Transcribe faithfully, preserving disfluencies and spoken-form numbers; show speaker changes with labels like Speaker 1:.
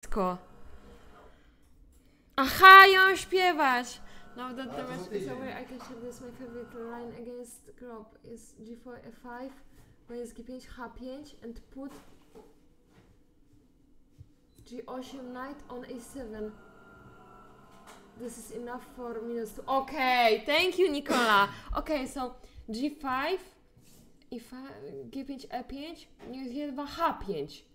Speaker 1: dziecko. Aha, ją śpiewać. Now that the rest is over, I can share this. My favorite line against crop is G four F five, minus G five H five and put G eight knight on A seven. This is enough for minus two. Okay, thank you, Nicola. Okay, so G five, if I, G five E five, minus G two H five.